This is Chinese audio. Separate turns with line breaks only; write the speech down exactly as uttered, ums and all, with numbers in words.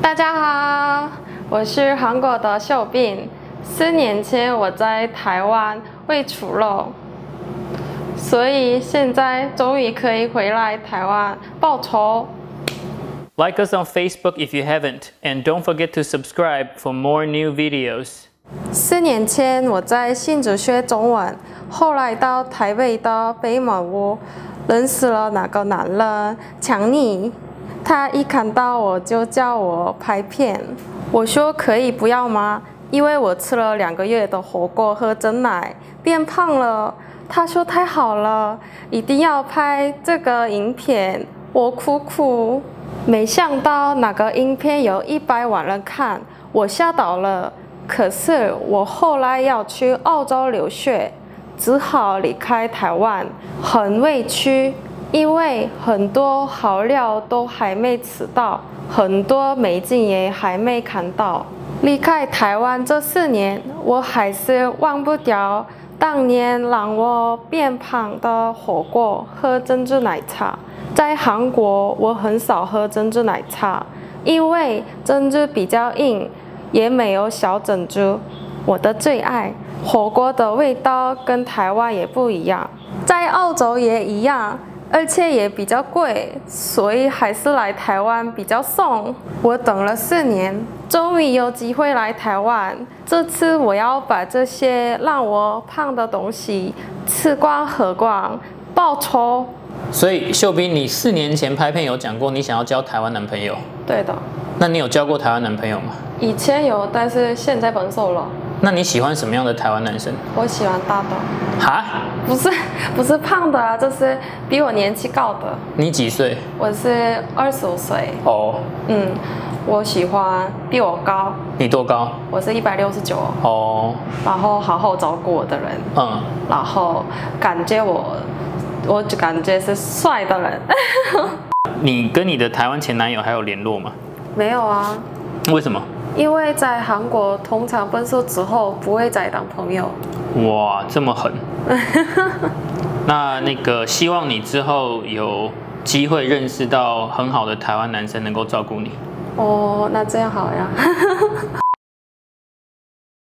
大家好，我是韩国的秀彬。四年前我在台湾喂猪肉，所以现在终于可以回来台湾报仇。
Like us on Facebook if you haven't, and don't forget to subscribe for more new videos.
四年前我在新竹学中文，后来到台北的北门屋认识了那个男人强尼，他一看到我就叫我拍片，我说可以不要吗？因为我吃了两个月的火锅和蒸奶变胖了。他说太好了，一定要拍这个影片，我哭哭。没想到那个影片有一百万人看，我吓到了。可是我后来要去澳洲留学，只好离开台湾，很委屈，因为很多好料都还没吃到，很多美景也还没看到。离开台湾这四年，我还是忘不掉当年让我变胖的火锅和珍珠奶茶。在韩国，我很少喝珍珠奶茶，因为珍珠比较硬，也没有小珍珠。我的最爱火锅的味道跟台湾也不一样，在澳洲也一样，而且也比较贵，所以还是来台湾比较送。我等了四年，终于有机会来台湾。这次我要把这些让我胖的东西吃光喝光，报仇。
所以秀彬，你四年前拍片有讲过你想要交台湾男朋友？
对的。
那你有交过台湾男朋友吗？
以前有，但是现在分手了。
那你喜欢什么样的台湾男生？
我喜欢大的。
哈？
不是，不是胖的啊，就是比我年纪高的。
你几岁？
我是二十五岁。哦。嗯，我喜欢比我高。
你多高？
我是一百六十九。
哦。
然后好好照顾我的人。嗯。然后感觉我，我就感觉是帅的人。
你跟你的台湾前男友还有联络吗？
没有啊。
为什么？
因为在韩国通常分手之后不会再当朋友。
哇，这么狠！那那个希望你之后有机会认识到很好的台湾男生，能够照顾你。
哦，那这样好呀。